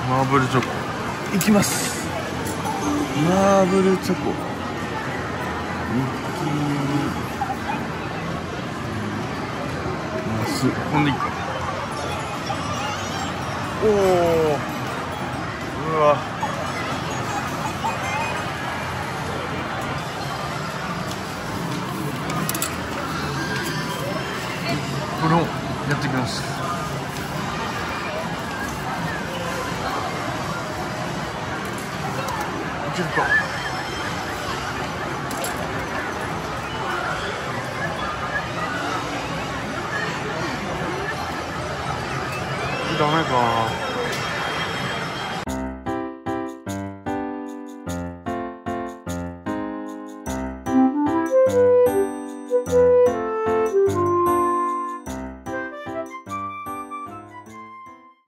マーブルチョコいきます。マーブルチョコミッキーマスほんでいいか。おお、うわ、これをやっていきます。いけるか。ダメか。